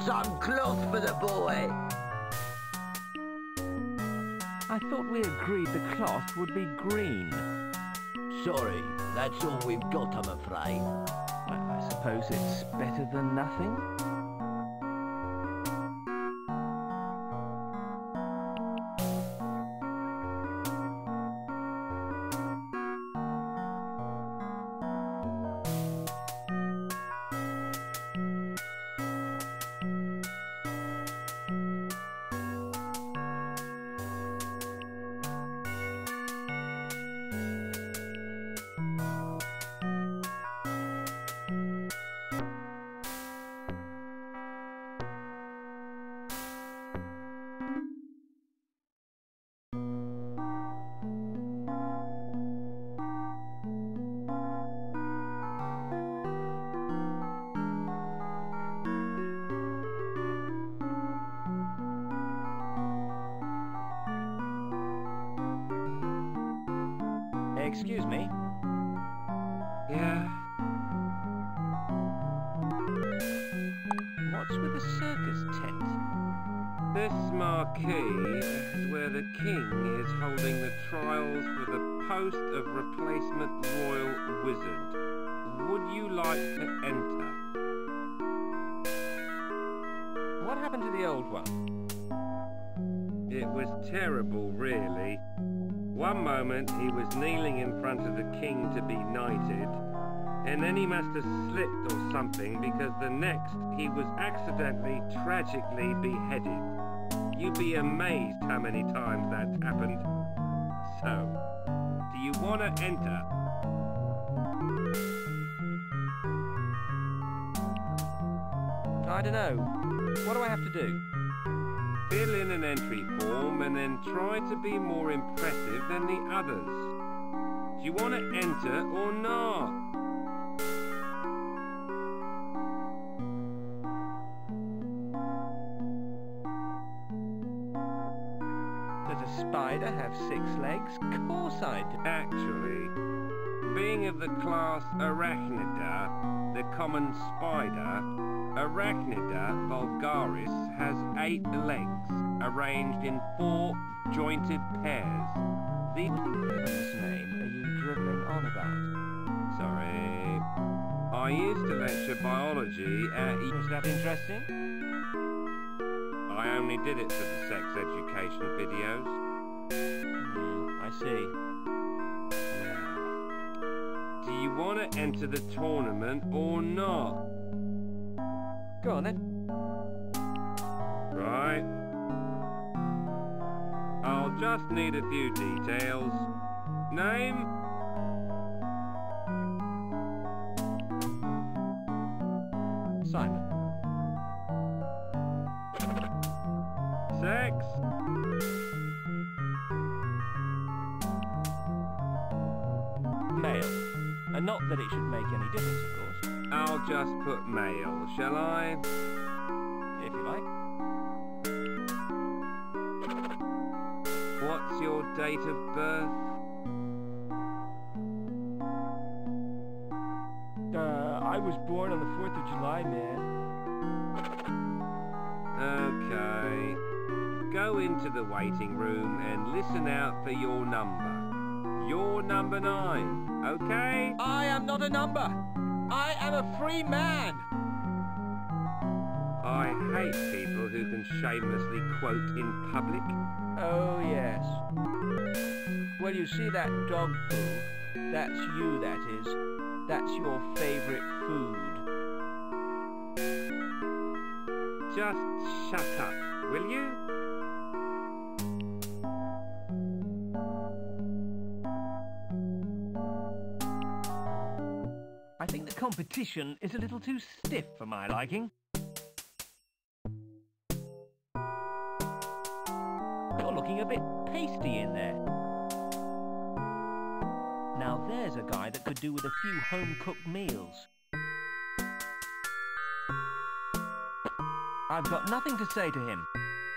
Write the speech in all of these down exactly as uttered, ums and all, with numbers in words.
some cloth for the boy. I thought we agreed the cloth would be green. Sorry, that's all we've got, I'm afraid. I, I suppose it's better than nothing? Excuse me? Yeah? What's with the circus tent? This marquee is where the king is holding the trials for the post of replacement royal wizard. Would you like to enter? What happened to the old one? It was terrible, really. One moment he was kneeling in front of the king to be knighted, and then he must have slipped or something, because the next he was accidentally, tragically beheaded. You'd be amazed how many times that's happened. So, do you want to enter? I don't know. What do I have to do? Fill in an entry form and then try to be more impressive than the others. Do you want to enter or not? Does a spider have six legs? Of course I do. Actually, being of the class Arachnida, the common spider, Arachnida vulgaris has eight legs, arranged in four jointed pairs. The What in heaven's name are you dribbling on about? Sorry. I used to lecture biology at... Was that interesting? I only did it for the sex education videos. Mm, I see. Now, do you want to enter the tournament or not? Go on then. Right. I'll just need a few details. Name? Simon. Sex? Male. And not that it should make any difference, of course. I'll just put male, shall I? If you like. What's your date of birth? Uh, I was born on the fourth of July, man. Okay. Go into the waiting room and listen out for your number. You're number nine, okay? I am not a number. I am a free man. I hate people who can shamelessly quote in public. Oh, yes. Well, you see that dog poo? That's you, that is. That's your favorite food. Just shut up, will you? I think the competition is a little too stiff for my liking. You're looking a bit pasty in there. Now there's a guy that could do with a few home-cooked meals. I've got nothing to say to him.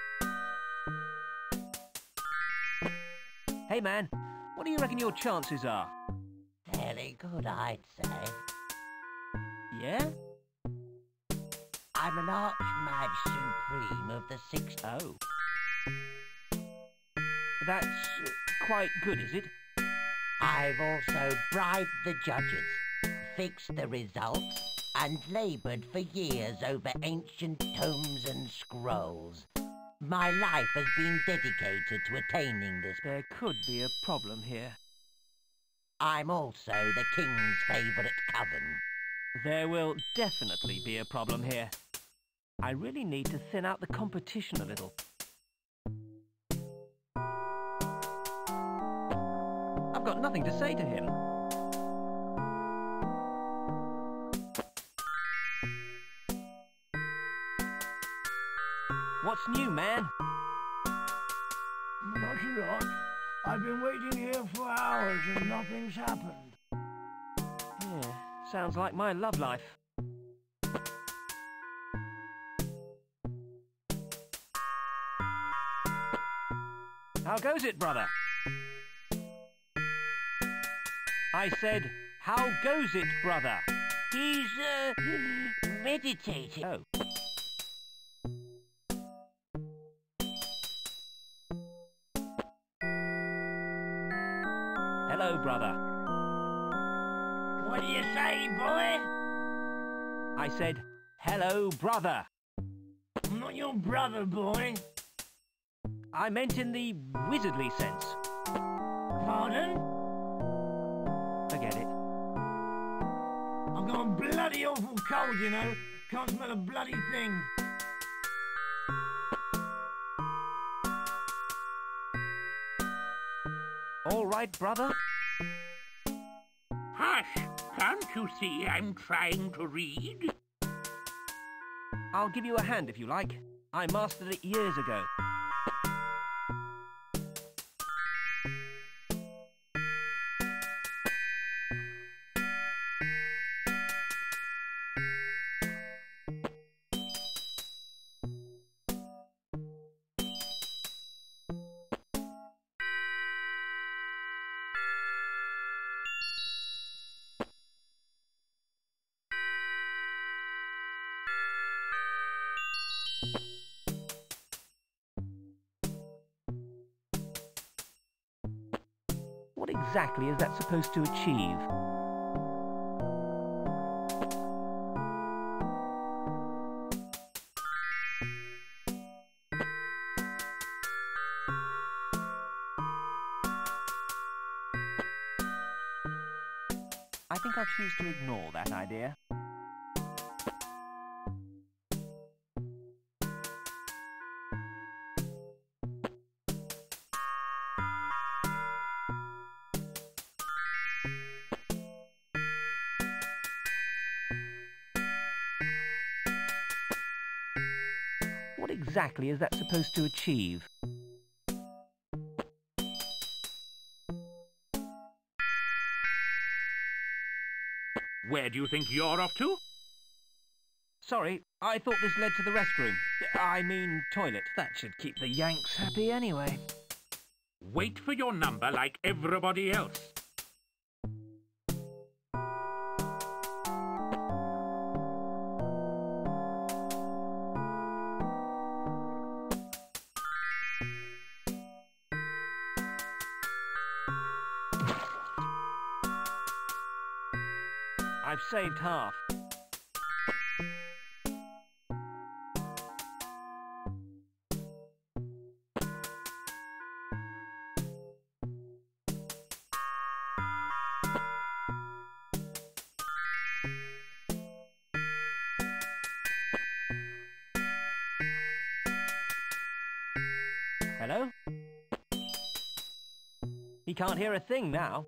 Hey man, what do you reckon your chances are? Fairly good, I'd say. Yeah? I I'm an Archmage Supreme of the Sixth. Oh. That's uh, quite good, is it? I've also bribed the judges, fixed the results, and laboured for years over ancient tomes and scrolls. My life has been dedicated to attaining this. There could be a problem here. I'm also the King's favourite coven. There will definitely be a problem here. I really need to thin out the competition a little. I've got nothing to say to him. What's new, man? Not a lot. I've been waiting here for hours and nothing's happened. Yeah, sounds like my love life. How goes it, brother? I said, how goes it, brother? He's, uh, meditating. Oh. Hello, brother. What do you say, boy? I said, hello, brother. I'm not your brother, boy. I meant in the wizardly sense. Pardon? Forget it. I've got a bloody awful cold, you know. Can't smell a bloody thing. All right, brother? Hush! Can't you see I'm trying to read? I'll give you a hand if you like. I mastered it years ago. What exactly is that supposed to achieve? I think I'll choose to ignore that idea. What exactly is that supposed to achieve? Where do you think you're off to? Sorry, I thought this led to the restroom. I mean, toilet. That should keep the Yanks happy anyway. Wait for your number like everybody else. I've saved half. Hello? He can't hear a thing now.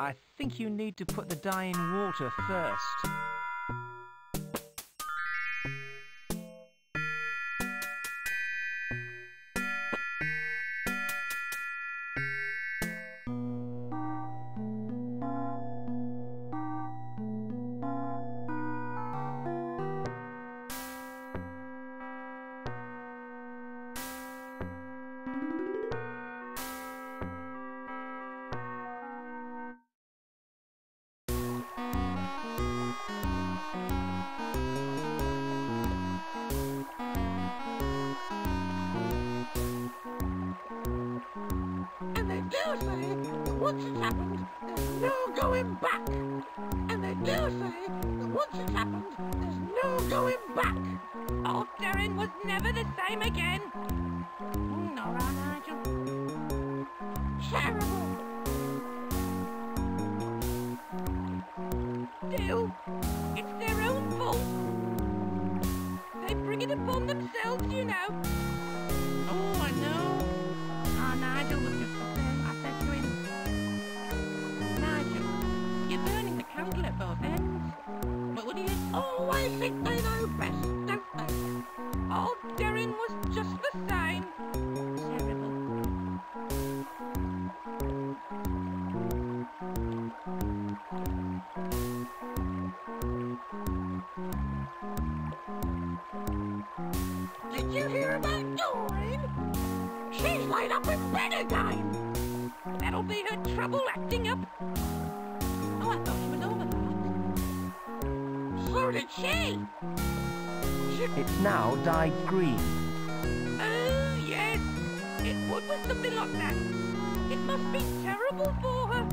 I think you need to put the dye in water first. And they do say that once it's happened, there's no going back. And they do say that once it's happened, there's no going back. Old Darren was never the same again. All right, Nigel. Terrible. Still, it's their own fault. They bring it upon themselves, you know. Oh, I know. Oh, Nigel was just up there. I said to him, Nigel, you're burning the candle at both ends. But what do you always think they know best, don't they? Old Darren was just the same. Terrible. Did you hear about Doreen? She's laid up in bed again. That'll be her trouble acting up. Oh, I thought she was over that. So did she. she. It's now dyed green. Oh, yes. It would with something like that. It must be terrible for her.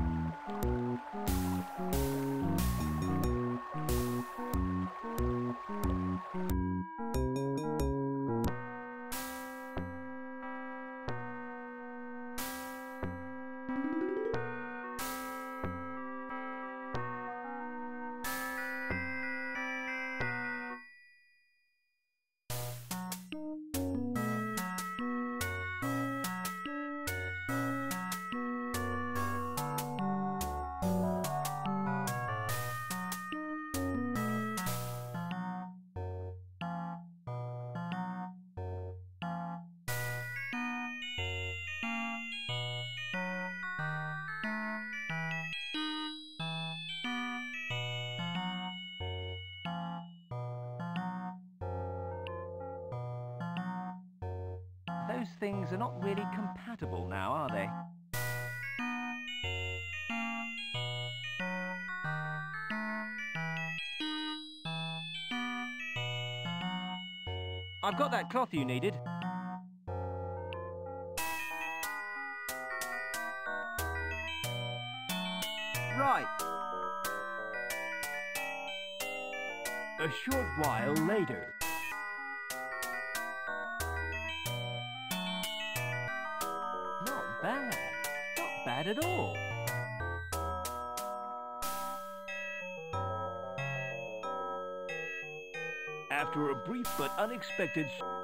Those things are not really compatible now, are they? I've got that cloth you needed. Right. A short while later. Not bad. Not bad at all. After a brief but unexpected...